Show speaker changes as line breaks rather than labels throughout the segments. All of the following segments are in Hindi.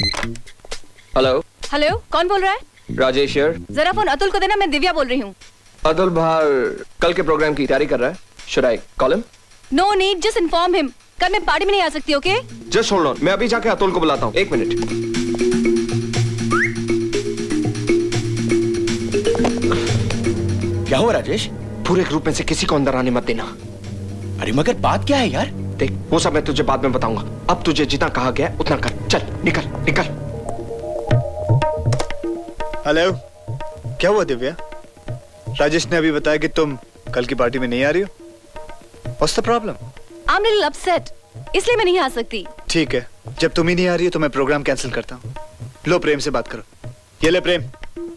हेलो
हेलो, कौन बोल रहा है?
राजेश यार।
जरा फोन अतुल को देना, मैं दिव्या बोल रही हूँ।
अतुल बाहर कल के प्रोग्राम की तैयारी कर रहा है। Should I call him?
No need, just inform him. कल मैं पार्टी में नहीं आ सकती, ओके?
Just hold on, मैं अभी जाके अतुल को बुलाता हूँ। 1 मिनट।
क्या हुआ राजेश?
पूरे ग्रुप में से किसी को अंदर आने मत देना।
अरे मगर बात क्या है यार?
देख, वो सब मैं तुझे बाद में बताऊंगा। अब तुझे जितना कहा गया उतना कर। चल निकल निकल।
हेलो, क्या हुआ दिव्या? राजेश ने अभी बताया कि तुम कल की पार्टी में नहीं आ रही हो। What's the problem?
I'm little upset, इसलिए मैं नहीं आ सकती।
ठीक है, जब तुम ही नहीं आ रही हो तो मैं प्रोग्राम कैंसिल करता हूँ। लो प्रेम से बात करो। ये ले Prem.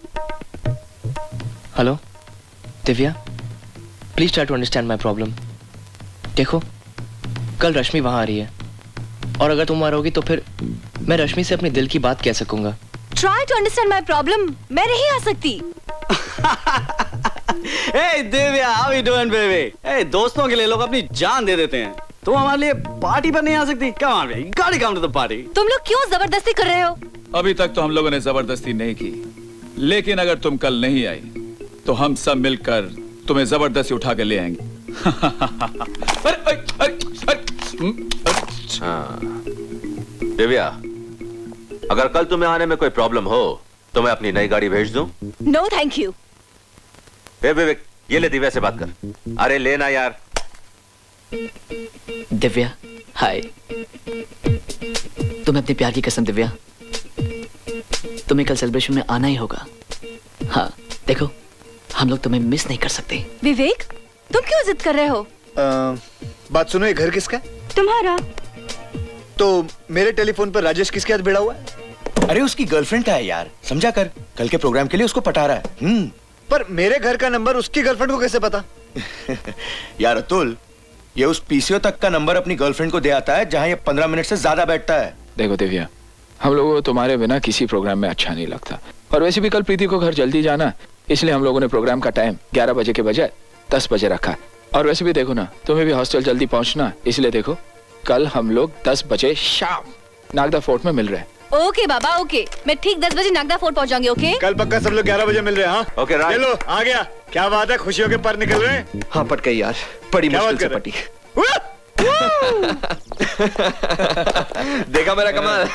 Hello Divya, please try to understand my problem. देखो, कल रश्मि वहां आ रही है और अगर तुम वहां रहोगी तो फिर मैं रश्मि से अपने दिल की बात कह सकूंगा।
Try to understand my problem, मैं नहीं आ सकती।
Hey Divya, how you doing baby? Hey, दोस्तों के लिए लोग अपनी जान दे देते हैं। तुम हमारे लिए पार्टी पर नहीं आ सकती? Come on baby, gotta come to the party।
तुम लोग क्यों जबरदस्ती कर रहे हो?
अभी तक तो हम लोगों ने जबरदस्ती नहीं की, लेकिन अगर तुम कल नहीं आई तो हम सब मिलकर तुम्हें जबरदस्ती उठा के ले आएंगे।
दिव्या, अगर कल तुम्हें आने में कोई प्रॉब्लम हो तो मैं अपनी नई गाड़ी भेज दूं?
No thank you।
विवेक, ये ले दिव्या से बात कर। अरे लेना यार।
दिव्या हाय, तुम्हें अपने प्यार की कसम दिव्या, तुम्हें कल सेलिब्रेशन में आना ही होगा। हाँ देखो, हम लोग तुम्हें मिस नहीं कर सकते।
विवेक, तुम क्यों जिद कर रहे हो?
बात सुनो, ये घर किसका है?
तुम्हारा।
तो मेरे टेलीफोन पर राजेश किसके हाथ भिड़ा हुआ है?
अरे उसकी गर्लफ्रेंड का है यार, समझा कर। कल के प्रोग्राम के लिए उसको पटा रहा है।
पर मेरे घर का नंबर उसकी गर्लफ्रेंड को कैसे पता?
यार अतुल, ये उस पीसीओ तक का नंबर अपनी गर्लफ्रेंड को दे आता है जहां ये 15 मिनट से ज्यादा बैठता है।
देखो दिव्या, हम लोगों को तुम्हारे बिना किसी प्रोग्राम में अच्छा नहीं लगता, और वैसे भी कल प्रीति को घर जल्दी जाना, इसलिए हम लोगों ने प्रोग्राम का टाइम 11 बजे के बजाय 10 बजे रखा। और वैसे भी देखो ना, तुम्हें भी हॉस्टल जल्दी पहुंचना, इसलिए देखो कल हम लोग 10 बजे शाम नागदा फोर्ट में मिल रहे हैं।
ओके बाबा, ओके, मैं ठीक 10 बजे नागदा फोर्ट पहुंचाऊंगी। ओके,
कल पक्का सब लोग 11 बजे मिल रहे हैं। हाँ
ओके राइट।
चलो आ गया। क्या बात है, खुशियों के पर निकल रहे हैं?
हाँ पट गई यार, बड़ी मुश्किल से पटी। देखा मेरा कमाल?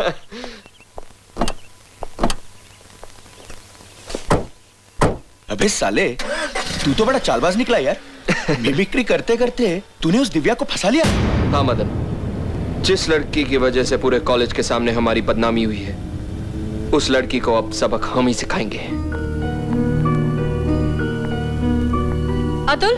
अबे साले, तू तो बड़ा चालबाज निकला यार। मिमिक्री करते करते तूने उस दिव्या को फंसा लिया।
हाँ मदन, जिस लड़की की वजह से पूरे कॉलेज के सामने हमारी बदनामी हुई है, उस लड़की को अब सबक हम ही सिखाएंगे।
अतुल,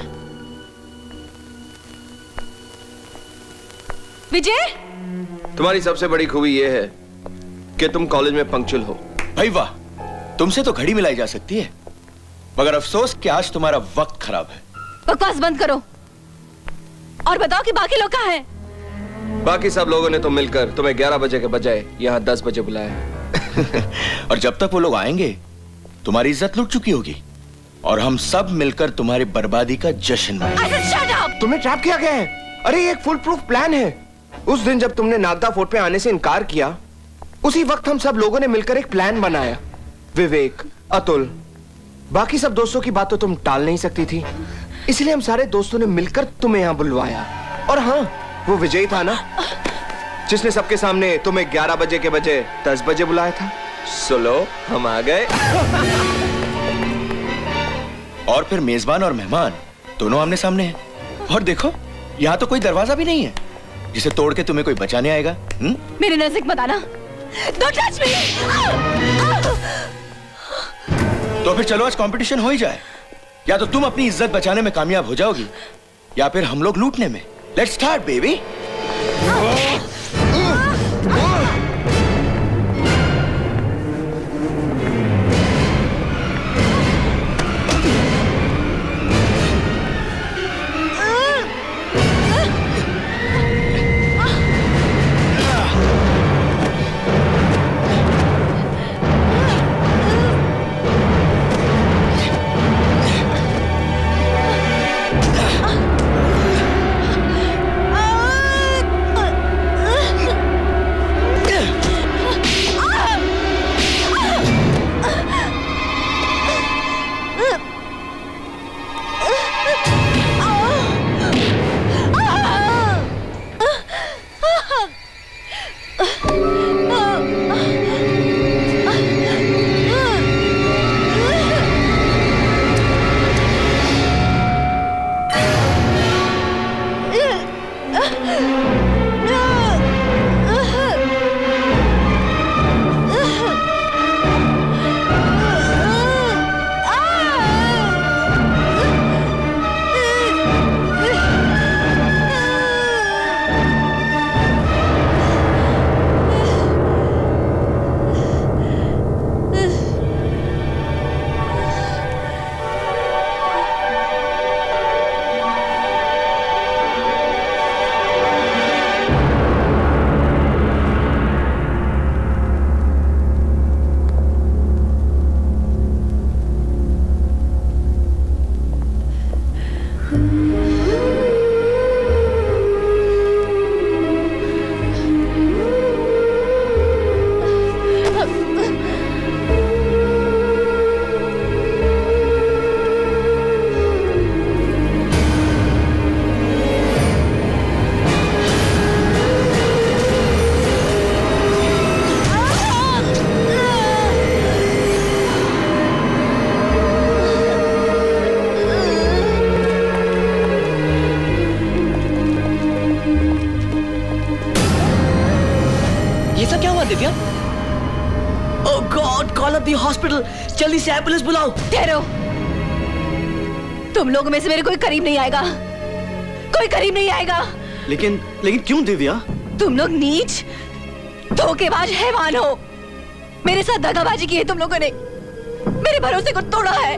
विजय,
तुम्हारी सबसे बड़ी खूबी यह है कि तुम कॉलेज में पंक्चुअल हो।
भाई वाह, तुमसे तो घड़ी मिलाई जा सकती है, मगर अफसोस कि आज तुम्हारा वक्त खराब है।
बकवास बंद करो और बताओ कि बाकी लोग कहाँ हैं?
बाकी सब लोगों ने तो मिलकर तुम्हें 11 बजे के बजाय यहाँ 10 बजे बुलाया।
और जब तक वो लोग आएंगे, तुम्हारी इज्जत लुट चुकी होगी और हम सब मिलकर तुम्हारी बर्बादी का जश्न मनाएंगे।
तुम्हें ट्रैप किया गया है। अरे ये एक फुल प्रूफ प्लान है। उस दिन जब तुमने नागदा फोर्ट पे आने से इनकार किया, उसी वक्त हम सब लोगों ने मिलकर एक प्लान बनाया। विवेक, अतुल, बाकी सब दोस्तों की बात तो तुम टाल नहीं सकती थी, इसलिए हम सारे दोस्तों ने मिलकर तुम्हें यहाँ बुलवाया। और हाँ, वो विजय था ना, जिसने सबके सामने तुम्हें 11 बजे के बजाय 10 बजे बुलाया था। सुनो, हम आ गए।
और फिर मेजबान और मेहमान दोनों आमने सामने हैं। और देखो, यहाँ तो कोई दरवाजा भी नहीं है जिसे तोड़ के तुम्हें कोई बचाने आएगा।
मेरे नजदीक मत आना। Don't touch me!
तो फिर चलो आज कंपटीशन हो ही जाए। या तो तुम अपनी इज्जत बचाने में कामयाब हो जाओगी, या फिर हम लोग लूटने में। Let's start baby.
Divya? Oh God, call up the hospital, जल्दी से एम्बुलेंस बुलाओ।
ठहरो, तुम लोगों में से मेरे कोई करीब नहीं आएगा, कोई करीब नहीं आएगा।
लेकिन क्यों दिव्या?
तुम लोग नीच, धोखेबाज हैवान हो। मेरे साथ दगाबाजी की है तुम लोगों ने, मेरे भरोसे को तोड़ा है।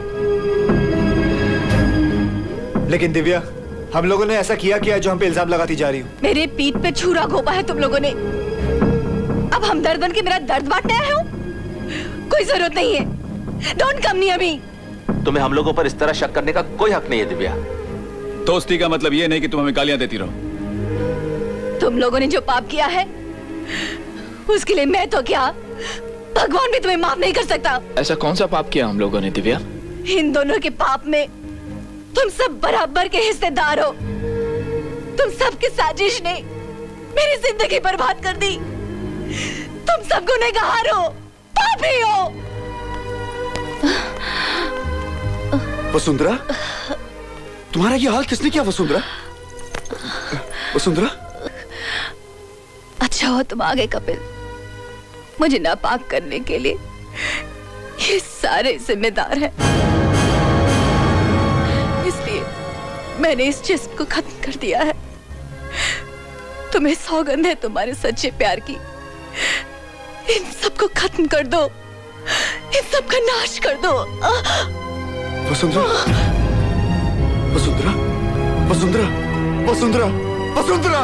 लेकिन दिव्या, हम लोगों ने ऐसा किया जो हम पे इल्जाम लगाती जा रही हो।
मेरे पीठ पे छुरा घोपा है तुम लोगों ने। अब हम दर्द बन के मेरा दर्द बांटने आए हो? कोई जरूरत नहीं है। Don't come near me.
तुम्हें हम लोगों पर इस तरह शक करने का कोई हक नहीं है दिव्या।
दोस्ती का मतलब ये नहीं कि तुम हमें गालियां देती रहो।
तुम लोगों ने जो पाप किया है उसके लिए मैं तो क्या, भगवान भी तुम्हें माफ नहीं कर सकता।
ऐसा कौन सा पाप किया हम लोगों ने दिव्या?
इन दोनों के पाप में तुम सब बराबर के हिस्सेदार हो। तुम सबकी साजिश ने मेरी जिंदगी बर्बाद कर दी। तुम सब गुनहगार हो, पापी हो।
वसुंधरा, तुम्हारा ये हाल किसने किया? वसुंधरा, वसुंधरा।
अच्छा हो तुम आ गए कपिल। मुझे नापाक करने के लिए ये सारे जिम्मेदार हैं। इसलिए मैंने इस जिस्म को खत्म कर दिया है। तुम्हें सौगंध है तुम्हारे सच्चे प्यार की। इन सबको खत्म कर दो, इन सबका नाश कर दो।
वसुंधरा, वसुंधरा, वसुंधरा, वसुंधरा, वसुंधरा।